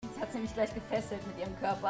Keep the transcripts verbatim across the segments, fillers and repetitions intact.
Jetzt hat sie mich gleich gefesselt mit ihrem Körper.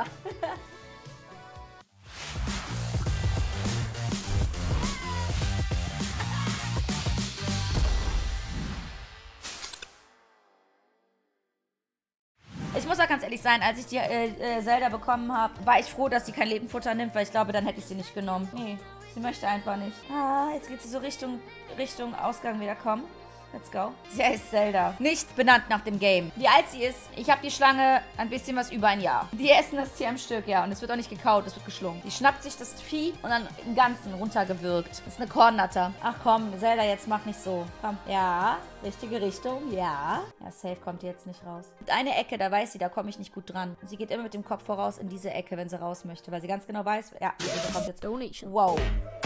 Ich muss auch ganz ehrlich sein, als ich die äh, äh, Zelda bekommen habe, war ich froh, dass sie kein Lebenfutter nimmt, weil ich glaube, dann hätte ich sie nicht genommen. Nee, sie möchte einfach nicht. Ah, jetzt geht sie so Richtung, Richtung Ausgang wieder kommen. Let's go. Sie heißt Zelda. Nicht benannt nach dem Game. Wie alt sie ist, ich habe die Schlange ein bisschen was über ein Jahr. Die essen das Tier am Stück, ja. Und es wird auch nicht gekaut, es wird geschlungen. Die schnappt sich das Vieh und dann im Ganzen runtergewürgt. Das ist eine Kornnatter. Ach komm, Zelda, jetzt mach nicht so. Komm. Ja, richtige Richtung, ja. Ja, safe kommt die jetzt nicht raus. Und eine Ecke, da weiß sie, da komme ich nicht gut dran. Und sie geht immer mit dem Kopf voraus in diese Ecke, wenn sie raus möchte. Weil sie ganz genau weiß, ja, sie kommt jetzt. Wow.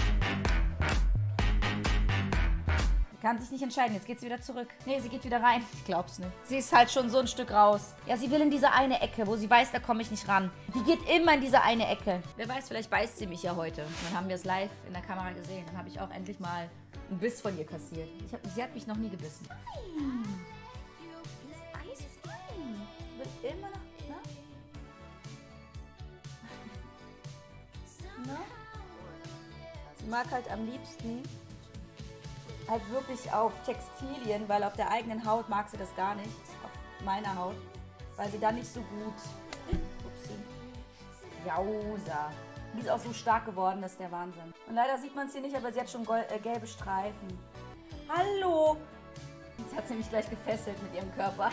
Kann sich nicht entscheiden. Jetzt geht sie wieder zurück. Nee, sie geht wieder rein. Ich glaub's nicht. Sie ist halt schon so ein Stück raus. Ja, sie will in diese eine Ecke, wo sie weiß, da komme ich nicht ran. Die geht immer in diese eine Ecke. Wer weiß, vielleicht beißt sie mich ja heute. Dann haben wir es live in der Kamera gesehen. Dann habe ich auch endlich mal einen Biss von ihr kassiert. Ich hab, sie hat mich noch nie gebissen. Nein. Ist alles fein. Wird immer noch, ne? Ne? Sie mag halt am liebsten halt wirklich auf Textilien, weil auf der eigenen Haut mag sie das gar nicht. Auf meiner Haut. Weil sie dann nicht so gut... Upsi. Jausa. Die ist auch so stark geworden, das ist der Wahnsinn. Und leider sieht man es hier nicht, aber sie hat schon äh, gelbe Streifen. Hallo! Jetzt hat sie mich gleich gefesselt mit ihrem Körper.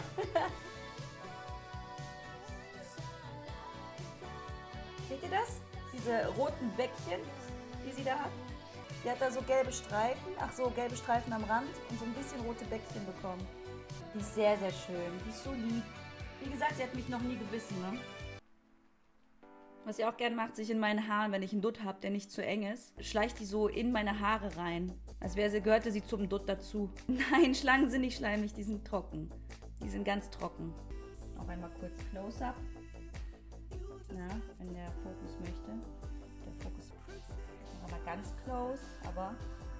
Seht ihr das? Diese roten Bäckchen, die sie da hat? Die hat da so gelbe Streifen, ach so, gelbe Streifen am Rand und so ein bisschen rote Bäckchen bekommen. Die ist sehr, sehr schön. Die ist so lieb. Wie gesagt, sie hat mich noch nie gebissen, ne? Was sie auch gern macht, sich in meinen Haaren, wenn ich einen Dutt habe, der nicht zu eng ist, schleicht die so in meine Haare rein. Als wäre sie, gehörte sie zum Dutt dazu. Nein, Schlangen sind nicht schleimig, die sind trocken. Die sind ganz trocken. Noch einmal kurz Close-Up. Ja, wenn der Fokus möchte. Der Fokus aber ganz close, aber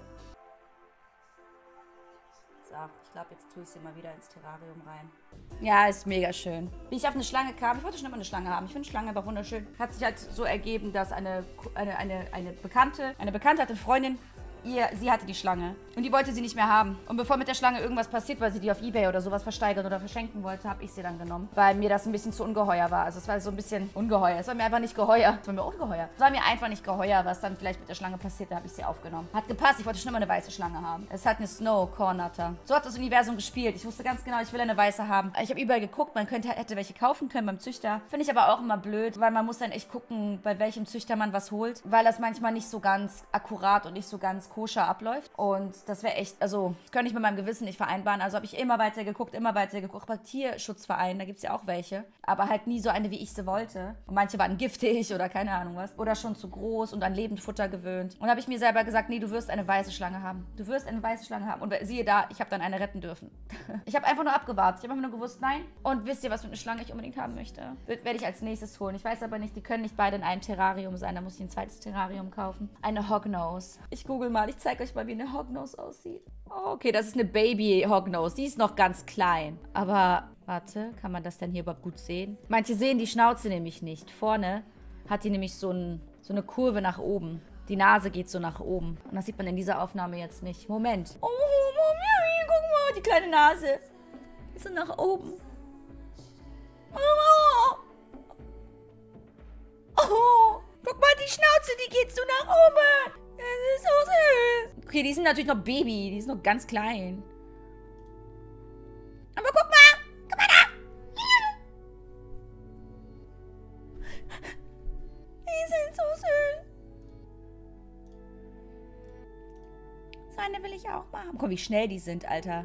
so, ich glaube, jetzt tue ich sie mal wieder ins Terrarium rein. Ja, ist mega schön. Wie ich auf eine Schlange kam, ich wollte schon immer eine Schlange haben. Ich finde Schlange aber wunderschön. Hat sich halt so ergeben, dass eine, eine, eine, eine Bekannte, eine Bekannte hatte eine Freundin, ihr, sie hatte die Schlange und die wollte sie nicht mehr haben. Und bevor mit der Schlange irgendwas passiert, weil sie die auf Ebay oder sowas versteigern oder verschenken wollte, habe ich sie dann genommen, weil mir das ein bisschen zu ungeheuer war. Also es war so ein bisschen ungeheuer. Es war mir einfach nicht geheuer. Es war mir ungeheuer. Es war mir einfach nicht geheuer, was dann vielleicht mit der Schlange passiert. Da habe ich sie aufgenommen. Hat gepasst. Ich wollte schon immer eine weiße Schlange haben. Es hat eine Snow Cornutter. So hat das Universum gespielt. Ich wusste ganz genau, ich will eine weiße haben. Ich habe überall geguckt, man könnte, hätte welche kaufen können beim Züchter. Finde ich aber auch immer blöd, weil man muss dann echt gucken, bei welchem Züchter man was holt, weil das manchmal nicht so ganz akkurat und nicht so ganz koscher abläuft. Und das wäre echt, also, das könnte ich mit meinem Gewissen nicht vereinbaren. Also habe ich immer weiter geguckt, immer weiter geguckt. Bei Tierschutzvereinen, da gibt es ja auch welche. Aber halt nie so eine, wie ich sie wollte. Und manche waren giftig oder keine Ahnung was. Oder schon zu groß und an Lebendfutter gewöhnt. Und habe ich mir selber gesagt, nee, du wirst eine weiße Schlange haben. Du wirst eine weiße Schlange haben. Und siehe da, ich habe dann eine retten dürfen. Ich habe einfach nur abgewartet. Ich habe einfach nur gewusst, nein. Und wisst ihr, was für eine Schlange ich unbedingt haben möchte? Wird, werde ich als nächstes holen. Ich weiß aber nicht, die können nicht beide in einem Terrarium sein. Da muss ich ein zweites Terrarium kaufen. Eine Hognose. Ich google mal, ich zeige euch mal, wie eine Hognose aussieht. Oh, okay, das ist eine Baby-Hognose. Die ist noch ganz klein. Aber, warte, kann man das denn hier überhaupt gut sehen? Manche sehen die Schnauze nämlich nicht. Vorne hat die nämlich so, ein, so eine Kurve nach oben. Die Nase geht so nach oben. Und das sieht man in dieser Aufnahme jetzt nicht. Moment. Oh, Mami, guck mal, die kleine Nase. Ist so nach oben. Oh, oh, guck mal, die Schnauze, die geht so nach oben. Das ist so süß. Okay, die sind natürlich noch Baby. Die sind noch ganz klein. Aber guck mal. Guck mal da. Die sind so süß. So eine will ich auch mal haben. Guck, wie schnell die sind, Alter.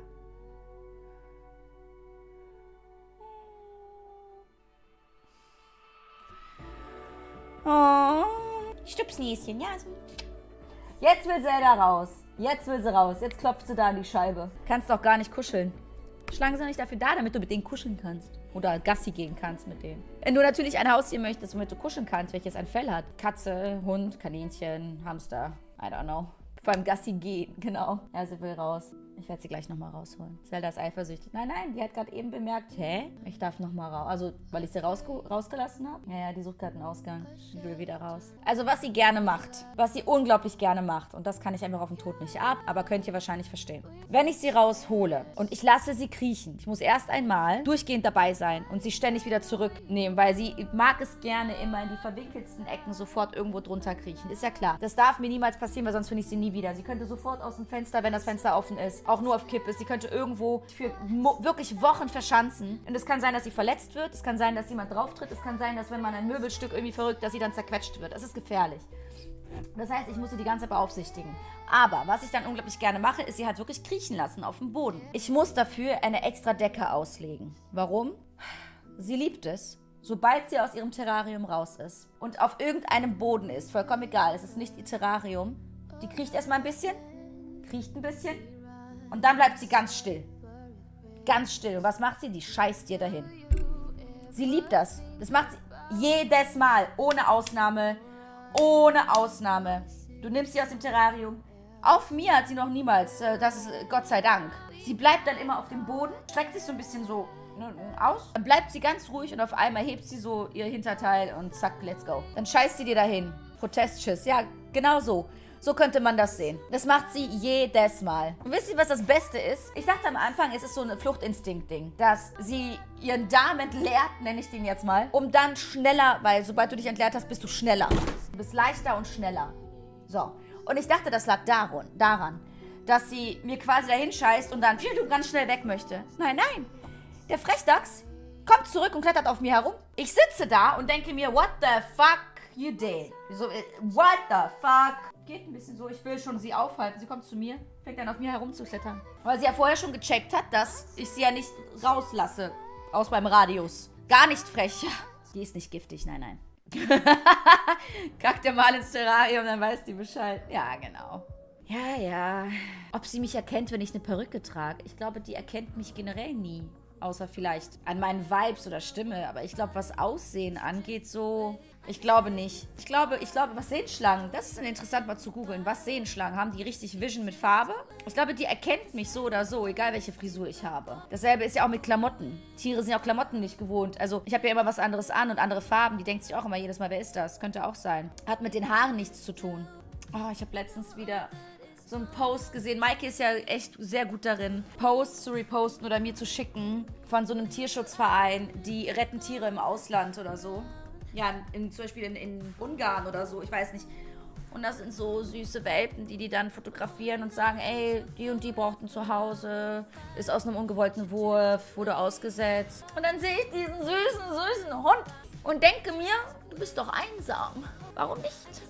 Oh. Stupsnäschen, ja. Jetzt will Zelda raus. Jetzt will sie raus. Jetzt klopft sie da an die Scheibe. Kannst doch gar nicht kuscheln. Schlangen sind nicht dafür da, damit du mit denen kuscheln kannst. Oder Gassi gehen kannst mit denen. Wenn du natürlich ein Haustier möchtest, womit du kuscheln kannst, welches ein Fell hat. Katze, Hund, Kaninchen, Hamster. I don't know. Vor allem Gassi gehen, genau. Ja, sie will raus. Ich werde sie gleich nochmal rausholen. Zelda ist eifersüchtig. Nein, nein, die hat gerade eben bemerkt, hä? Ich darf nochmal raus. Also, weil ich sie rausge rausgelassen habe? Ja, ja, die sucht gerade einen Ausgang. Ich will wieder raus. Also, was sie gerne macht. Was sie unglaublich gerne macht. Und das kann ich einfach auf den Tod nicht ab. Aber könnt ihr wahrscheinlich verstehen. Wenn ich sie raushole und ich lasse sie kriechen. Ich muss erst einmal durchgehend dabei sein und sie ständig wieder zurücknehmen. Weil sie mag es gerne immer in die verwinkelsten Ecken sofort irgendwo drunter kriechen. Ist ja klar. Das darf mir niemals passieren, weil sonst finde ich sie nie wieder. Sie könnte sofort aus dem Fenster, wenn das Fenster offen ist, auch nur auf Kipp ist. Sie könnte irgendwo für wirklich Wochen verschanzen. Und es kann sein, dass sie verletzt wird. Es kann sein, dass jemand drauf tritt. Es kann sein, dass wenn man ein Möbelstück irgendwie verrückt, dass sie dann zerquetscht wird. Das ist gefährlich. Das heißt, ich muss sie die ganze Zeit beaufsichtigen. Aber was ich dann unglaublich gerne mache, ist sie halt wirklich kriechen lassen auf dem Boden. Ich muss dafür eine extra Decke auslegen. Warum? Sie liebt es, sobald sie aus ihrem Terrarium raus ist und auf irgendeinem Boden ist, vollkommen egal, es ist nicht ihr Terrarium, die kriecht erstmal ein bisschen, kriecht ein bisschen und dann bleibt sie ganz still. Ganz still. Und was macht sie? Die scheißt dir dahin. Sie liebt das. Das macht sie jedes Mal, ohne Ausnahme, ohne Ausnahme. Du nimmst sie aus dem Terrarium. Auf mir hat sie noch niemals, das ist Gott sei Dank. Sie bleibt dann immer auf dem Boden, streckt sich so ein bisschen so aus. Dann bleibt sie ganz ruhig und auf einmal hebt sie so ihr Hinterteil und zack, let's go. Dann scheißt sie dir dahin. Protestschiss. Ja, genau so. So könnte man das sehen. Das macht sie jedes Mal. Und wisst ihr, was das Beste ist? Ich dachte am Anfang, es ist so ein Fluchtinstinkt-Ding, dass sie ihren Darm entleert, nenne ich den jetzt mal, um dann schneller, weil sobald du dich entleert hast, bist du schneller. Du bist leichter und schneller. So. Und ich dachte, das lag daran, daran dass sie mir quasi dahin scheißt und dann ganz schnell weg möchte. Nein, nein. Der Frechdachs kommt zurück und klettert auf mir herum. Ich sitze da und denke mir, what the fuck you did? So, what the fuck? Geht ein bisschen so, ich will schon sie aufhalten. Sie kommt zu mir, fängt dann auf mir herumzuklettern. Weil sie ja vorher schon gecheckt hat, dass ich sie ja nicht rauslasse aus meinem Radius. Gar nicht frech. Die ist nicht giftig, nein, nein. Kackt ihr mal ins Terrarium, dann weiß die Bescheid. Ja, genau. Ja, ja. Ob sie mich erkennt, wenn ich eine Perücke trage? Ich glaube, die erkennt mich generell nie. Außer vielleicht an meinen Vibes oder Stimme. Aber ich glaube, was Aussehen angeht, so... Ich glaube nicht. Ich glaube, ich glaube, was sehen Schlangen? Das ist interessant mal zu googeln. Was sehen Schlangen? Haben die richtig Vision mit Farbe? Ich glaube, die erkennt mich so oder so, egal welche Frisur ich habe. Dasselbe ist ja auch mit Klamotten. Tiere sind ja auch Klamotten nicht gewohnt. Also ich habe ja immer was anderes an und andere Farben. Die denkt sich auch immer jedes Mal, wer ist das? Könnte auch sein. Hat mit den Haaren nichts zu tun. Oh, ich habe letztens wieder so einen Post gesehen. Maike ist ja echt sehr gut darin, Posts zu reposten oder mir zu schicken von so einem Tierschutzverein, die retten Tiere im Ausland oder so. Ja, in, zum Beispiel in, in Ungarn oder so, ich weiß nicht. Und das sind so süße Welpen, die die dann fotografieren und sagen, ey, die und die brauchten zu Hause, ist aus einem ungewollten Wurf, wurde ausgesetzt. Und dann sehe ich diesen süßen, süßen Hund und denke mir, du bist doch einsam. Warum nicht?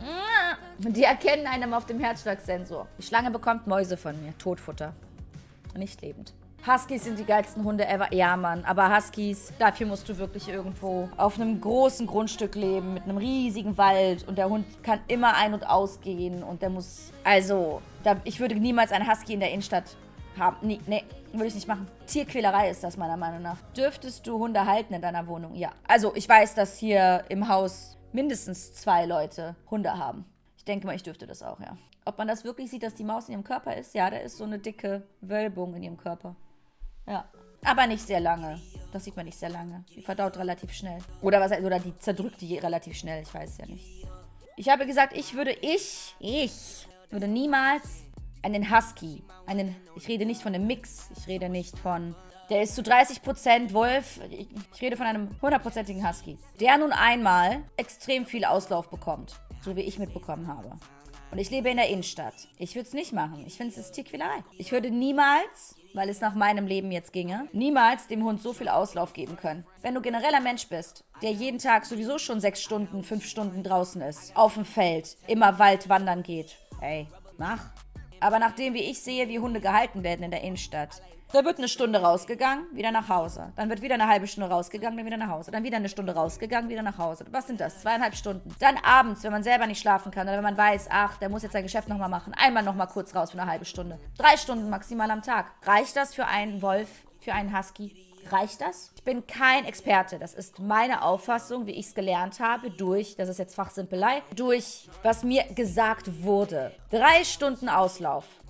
Die erkennen einem auf dem Herzschlagsensor. Die Schlange bekommt Mäuse von mir, Totfutter. Nicht lebend. Huskies sind die geilsten Hunde ever. Ja, Mann. Aber Huskies, dafür musst du wirklich irgendwo auf einem großen Grundstück leben, mit einem riesigen Wald. Und der Hund kann immer ein- und ausgehen. Und der muss... Also, da, ich würde niemals einen Husky in der Innenstadt haben. Nee, nee, würde ich nicht machen. Tierquälerei ist das meiner Meinung nach. Dürftest du Hunde halten in deiner Wohnung? Ja. Also, ich weiß, dass hier im Haus mindestens zwei Leute Hunde haben. Ich denke mal, ich dürfte das auch, ja. Ob man das wirklich sieht, dass die Maus in ihrem Körper ist? Ja, da ist so eine dicke Wölbung in ihrem Körper. Ja, aber nicht sehr lange. Das sieht man nicht sehr lange. Die verdaut relativ schnell. Oder was, oder die zerdrückt die relativ schnell. Ich weiß ja nicht. Ich habe gesagt, ich würde, ich, ich würde niemals einen Husky, einen, ich rede nicht von einem Mix, ich rede nicht von, der ist zu dreißig Prozent Wolf, ich, ich rede von einem hundertprozentigen Husky, der nun einmal extrem viel Auslauf bekommt, so wie ich mitbekommen habe. Und ich lebe in der Innenstadt. Ich würde es nicht machen. Ich finde, es ist Tierquälerei. Ich würde niemals, weil es nach meinem Leben jetzt ginge, niemals dem Hund so viel Auslauf geben können. Wenn du genereller Mensch bist, der jeden Tag sowieso schon sechs Stunden, fünf Stunden draußen ist, auf dem Feld, immer Wald wandern geht, ey, mach. Aber nachdem, wie ich sehe, wie Hunde gehalten werden in der Innenstadt, da wird eine Stunde rausgegangen, wieder nach Hause. Dann wird wieder eine halbe Stunde rausgegangen, dann wieder nach Hause. Dann wieder eine Stunde rausgegangen, wieder nach Hause. Was sind das? Zweieinhalb Stunden. Dann abends, wenn man selber nicht schlafen kann oder wenn man weiß, ach, der muss jetzt sein Geschäft nochmal machen, einmal nochmal kurz raus für eine halbe Stunde. Drei Stunden maximal am Tag. Reicht das für einen Wolf, für einen Husky? Reicht das? Ich bin kein Experte. Das ist meine Auffassung, wie ich es gelernt habe, durch, das ist jetzt Fachsimpelei, durch, was mir gesagt wurde. Drei Stunden Auslauf.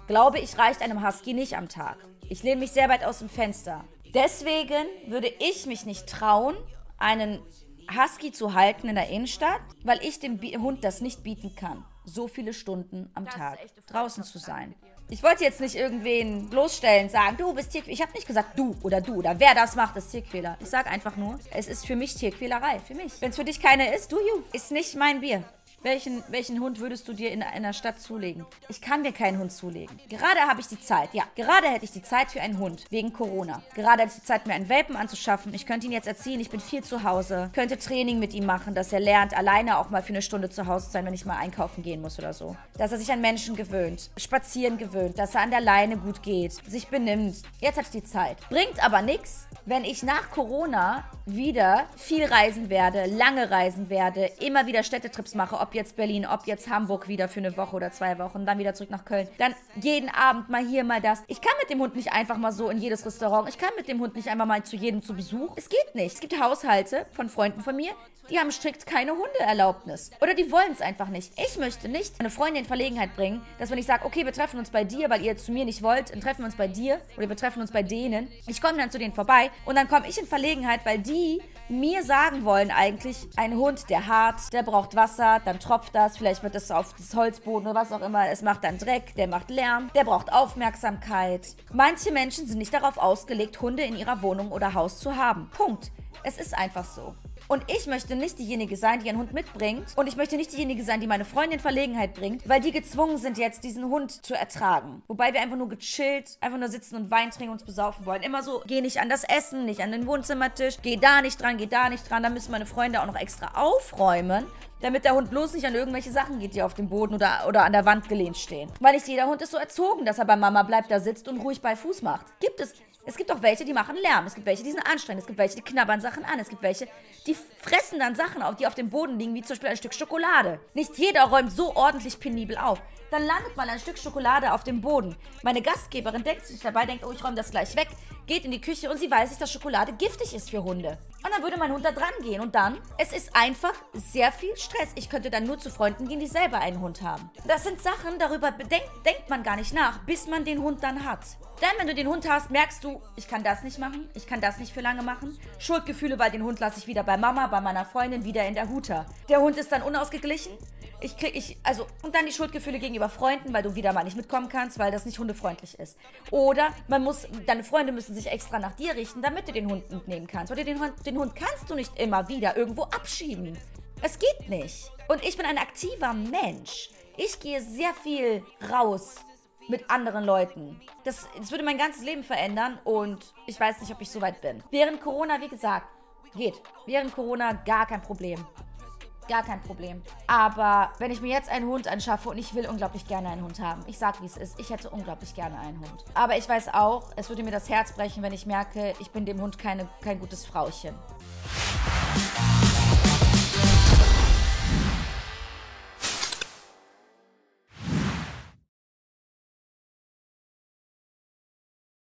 glaube ich, reicht einem Husky nicht am Tag. Ich lehne mich sehr weit aus dem Fenster. Deswegen würde ich mich nicht trauen, einen Husky zu halten in der Innenstadt, weil ich dem Hund das nicht bieten kann, so viele Stunden am Tag draußen zu sein. Ich wollte jetzt nicht irgendwen bloßstellen, sagen, du bist Tierquäler. Ich habe nicht gesagt, du oder du oder wer das macht, ist Tierquäler. Ich sage einfach nur, es ist für mich Tierquälerei, für mich. Wenn es für dich keine ist, do you. Ist nicht mein Bier. Welchen, welchen Hund würdest du dir in einer Stadt zulegen? Ich kann mir keinen Hund zulegen. Gerade habe ich die Zeit, ja, gerade hätte ich die Zeit für einen Hund, wegen Corona. Gerade hätte ich die Zeit, mir einen Welpen anzuschaffen. Ich könnte ihn jetzt erziehen, ich bin viel zu Hause. Könnte Training mit ihm machen, dass er lernt, alleine auch mal für eine Stunde zu Hause zu sein, wenn ich mal einkaufen gehen muss oder so. Dass er sich an Menschen gewöhnt, spazieren gewöhnt, dass er an der Leine gut geht, sich benimmt. Jetzt hat ich die Zeit. Bringt aber nichts, wenn ich nach Corona wieder viel reisen werde, lange reisen werde, immer wieder Städtetrips mache, ob jetzt Berlin, ob jetzt Hamburg wieder für eine Woche oder zwei Wochen, dann wieder zurück nach Köln. Dann jeden Abend mal hier, mal das. Ich kann mit dem Hund nicht einfach mal so in jedes Restaurant. Ich kann mit dem Hund nicht einfach mal zu jedem zu Besuch. Es geht nicht. Es gibt Haushalte von Freunden von mir, die haben strikt keine Hundeerlaubnis. Oder die wollen es einfach nicht. Ich möchte nicht eine Freundin in Verlegenheit bringen, dass wenn ich sage, okay, wir treffen uns bei dir, weil ihr zu mir nicht wollt, dann treffen wir uns bei dir oder wir treffen uns bei denen. Ich komme dann zu denen vorbei und dann komme ich in Verlegenheit, weil die mir sagen wollen eigentlich, ein Hund, der hart, der braucht Wasser, dann tropft das, vielleicht wird das auf das Holzboden oder was auch immer, es macht dann Dreck, der macht Lärm, der braucht Aufmerksamkeit. Manche Menschen sind nicht darauf ausgelegt, Hunde in ihrer Wohnung oder Haus zu haben. Punkt. Es ist einfach so. Und ich möchte nicht diejenige sein, die einen Hund mitbringt. Und ich möchte nicht diejenige sein, die meine Freundin in Verlegenheit bringt, weil die gezwungen sind, jetzt diesen Hund zu ertragen. Wobei wir einfach nur gechillt, einfach nur sitzen und Wein trinken und uns besaufen wollen. Immer so, geh nicht an das Essen, nicht an den Wohnzimmertisch, geh da nicht dran, geh da nicht dran. Da müssen meine Freunde auch noch extra aufräumen, damit der Hund bloß nicht an irgendwelche Sachen geht, die auf dem Boden oder, oder an der Wand gelehnt stehen. Weil nicht jeder Hund ist so erzogen, dass er bei Mama bleibt, da sitzt und ruhig bei Fuß macht. Gibt es. Es gibt auch welche, die machen Lärm. Es gibt welche, die sind anstrengend. Es gibt welche, die knabbern Sachen an. Es gibt welche, die fressen dann Sachen auf, die auf dem Boden liegen, wie zum Beispiel ein Stück Schokolade. Nicht jeder räumt so ordentlich penibel auf. Dann landet mal ein Stück Schokolade auf dem Boden. Meine Gastgeberin denkt sich dabei, denkt, oh, ich räume das gleich weg, geht in die Küche und sie weiß nicht, dass Schokolade giftig ist für Hunde. Und dann würde mein Hund da dran gehen. Und dann, es ist einfach sehr viel Stress. Ich könnte dann nur zu Freunden gehen, die selber einen Hund haben. Das sind Sachen, darüber bedenkt, denkt man gar nicht nach, bis man den Hund dann hat. Dann, wenn du den Hund hast, merkst du, ich kann das nicht machen, ich kann das nicht für lange machen. Schuldgefühle, weil den Hund lasse ich wieder bei Mama, bei meiner Freundin, wieder in der Huta. Der Hund ist dann unausgeglichen. Ich krieg, ich, also, und dann die Schuldgefühle gegenüber Freunden, weil du wieder mal nicht mitkommen kannst, weil das nicht hundefreundlich ist. Oder man muss, deine Freunde müssen sich extra nach dir richten, damit du den Hund mitnehmen kannst. Oder den Hund, den Hund kannst du nicht immer wieder irgendwo abschieben. Es geht nicht. Und ich bin ein aktiver Mensch. Ich gehe sehr viel raus mit anderen Leuten. Das, das würde mein ganzes Leben verändern und ich weiß nicht, ob ich so weit bin. Während Corona, wie gesagt, geht. Während Corona gar kein Problem. Gar kein Problem. Aber wenn ich mir jetzt einen Hund anschaffe und ich will unglaublich gerne einen Hund haben. Ich sag, wie es ist. Ich hätte unglaublich gerne einen Hund. Aber ich weiß auch, es würde mir das Herz brechen, wenn ich merke, ich bin dem Hund keine, kein gutes Frauchen.